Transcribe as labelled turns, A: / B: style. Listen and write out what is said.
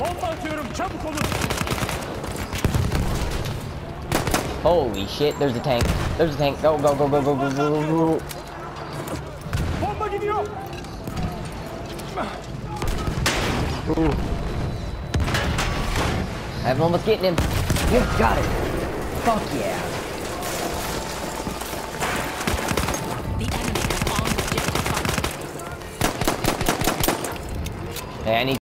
A: Bomba atıyorum, çabuk olun.
B: Holy shit, there's a tank. There's a tank. Go, go, go, go, go, go, go, go.
A: Bomba gidiyor.
B: Ooh. I'm almost getting him. You got it. Fuck yeah.